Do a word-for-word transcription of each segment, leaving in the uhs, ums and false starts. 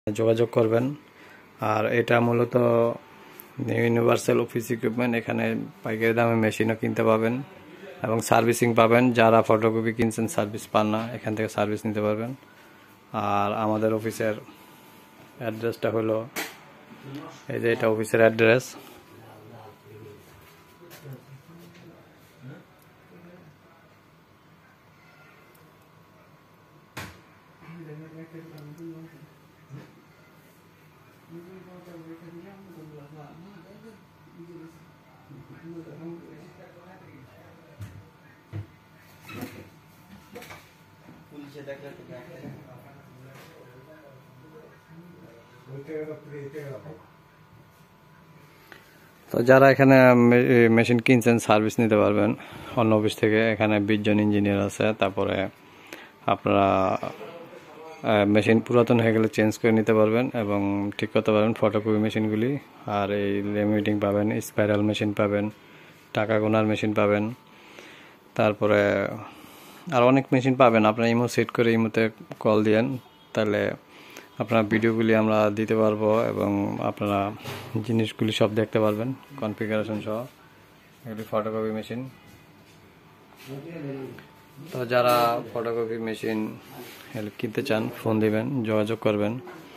যোগাযোগ করবেন। আর এটা মূলত ইউনিভার্সাল অফিস ইকুইপমেন্ট। এখানে পাইকারি দামে মেশিনও কিনতে পাবেন এবং সার্ভিসিং পাবেন। যারা ফটোকপি কিনছেন সার্ভিস পান না, এখান থেকে সার্ভিস নিতে পারবেন। আর আমাদের অফিসের অ্যাড্রেসটা হলো এই যে, এটা অফিসের অ্যাড্রেস। তো যারা এখানে মেশিন কিনছেন সার্ভিস নিতে পারবেন অন্য অফিস থেকে। এখানে বিশ জন ইঞ্জিনিয়ার আছে। তারপরে আপনারা মেশিন পুরাতন হয়ে গেলে চেঞ্জ করে নিতে পারবেন এবং ঠিক করতে পারবেন ফটোকপি মেশিনগুলি। আর এই লেমিনেটিং পাবেন, স্পাইরাল মেশিন পাবেন, টাকা গোনার মেশিন পাবেন, তারপরে আর অনেক মেশিন পাবেন। আপনারা ইমো সেট করে ইমোতে কল দিয়েন, তাহলে আপনার ভিডিওগুলি আমরা দিতে পারবো এবং আপনারা জিনিসগুলি সব দেখতে পারবেন কনফিগারেশন সহ। এগুলি ফটোকপি মেশিন। তো যারা ফটোকপি মেশিন কিনতে চান ফোন দিবেন, যোগাযোগ করবেন।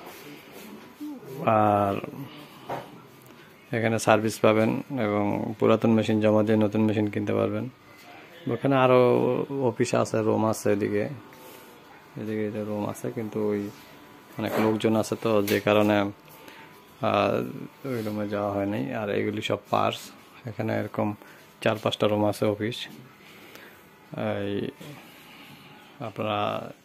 আর এখানে সার্ভিস পাবেন এবং পুরাতন মেশিন জমা দিয়ে নতুন মেশিন কিনতে পারবেন। ওখানে আরও অফিস আছে, রুম আছে, এদিকে এদিকে রুম আছে, কিন্তু ওই অনেক লোকজন আছে তো যে কারণে ওই রুমে যাওয়া হয় নাই। আর এগুলি সব পার্স। এখানে এরকম চার পাঁচটা রুম আছে অফিস। এই আপনারা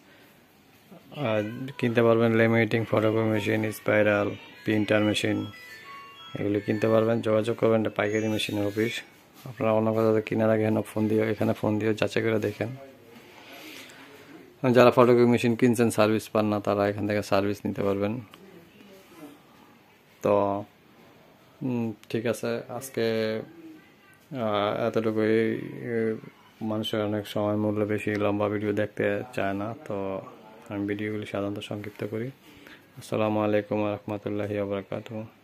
কিনতে পারবেন laminating photocopy machine, spiral, printer machine, এগুলি কিনতে পারবেন। যোগাযোগ করবেন পাইকারি মেশিনের অফিস। আপনারা অন্য কোথাও কেনার আগে এখানে ফোন দিয়ে এখানে ফোন দিয়ে যাচাই করে দেখেন। যারা ফটোকপি মেশিন কিনছেন সার্ভিস পান না, তারা এখান থেকে সার্ভিস নিতে পারবেন। তো ঠিক আছে, আজকে এতটুকুই। মানুষের অনেক সময় মূল্য বেশি, লম্বা ভিডিও দেখতে চায় না, তো আমি ভিডিওগুলি সাধারণত সংক্ষিপ্ত করি। আসসালামু আলাইকুম ওয়া রাহমাতুল্লাহি ওয়া বারাকাতুহু।